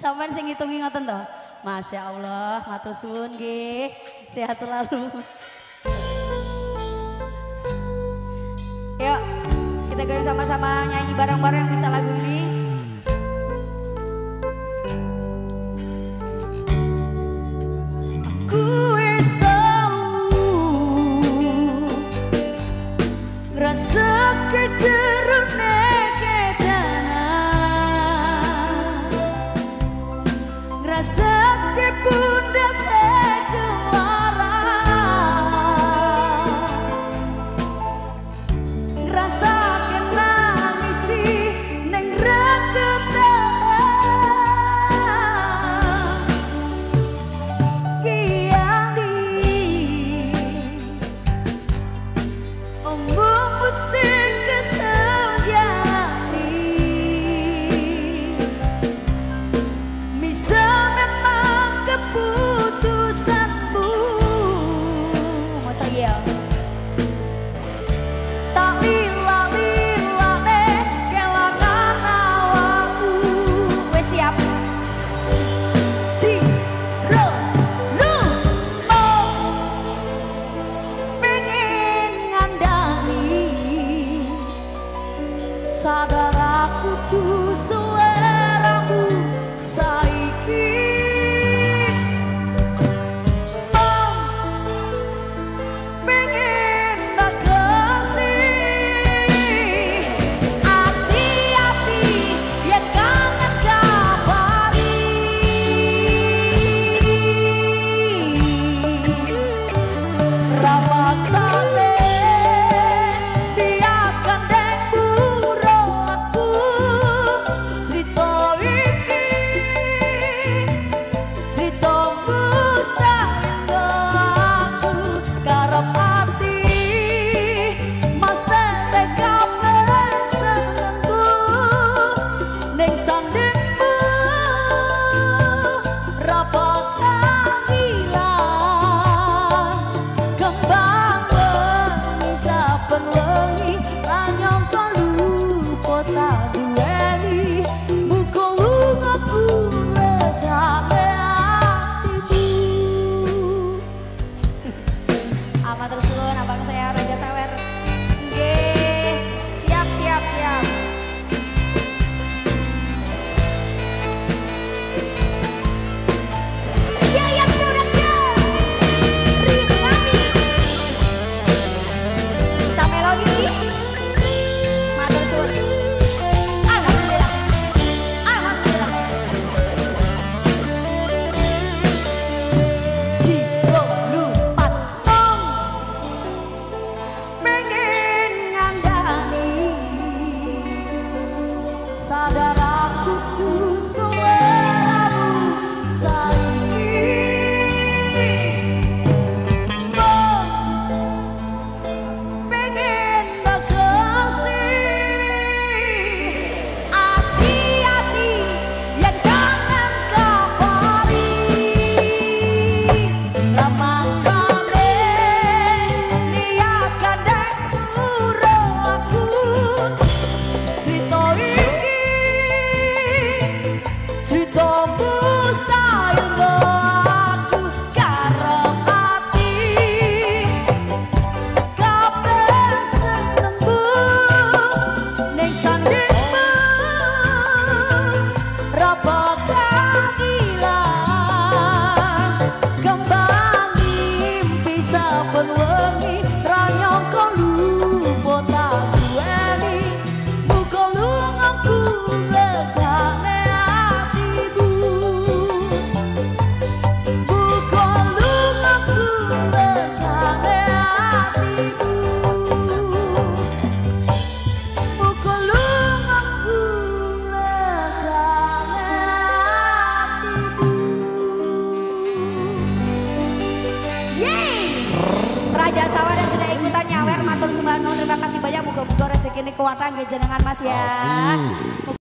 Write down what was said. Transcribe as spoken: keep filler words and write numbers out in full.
Sampeyan sing ngitungi ngoten to. Masya Allah, matur suwun nggih. Sehat selalu. Yuk, kita goyang sama-sama nyanyi bareng-bareng bisa lagu ini. Aku wis tau rasa kejerone kedanan, rasa kebunda sekelara, rasa kenangisi neng reketan giani omongmu sing kesenjani bisa memang keputusanmu masa iya tak lila-lilane kelangan awakmu wes siap Ciro lu mau pengen ngandani sadar aku tuh suaramu saiki mau pengen nakasih hati-hati yen kangen kabari rapaksane dia kandeng burung aku cerita iki cerita mustahil aku karep hati mas tete kabeh senengku ning sandingmu rapot kangilan kembang wengi saben wengi lanyong lupa tak duweni muga lungaku ledane hatimu. Amat terus suwun abang saya Raja Sawer. Nggih, siap siap siap. Yayan Production. Rini Ami. Samelodi. Matur suwun. Alhamdulillah. Alhamdulillah. Ciro lupat om pengen ngandani sadar aku tuh suaramu saiki mau pengen nakasih hati-hati yen kangen kabari lamaksane niat kandeng burung aku cerita iki cerita mustahil aku karep hati kabeh senengmu ning sandingmu rapot kangilan kembang mimpi saben wengi ranyong lupa tak duweni muga lungaku ledane hatimu muga lungaku ledane hatimu muga lungaku ledane hatimu. Yeay! Raja Sawah dan sudah ikutan nyawer matur sembah nuwun terima kasih banyak muga-muga rezeki ini kuwatan nggih jenengan Mas ya.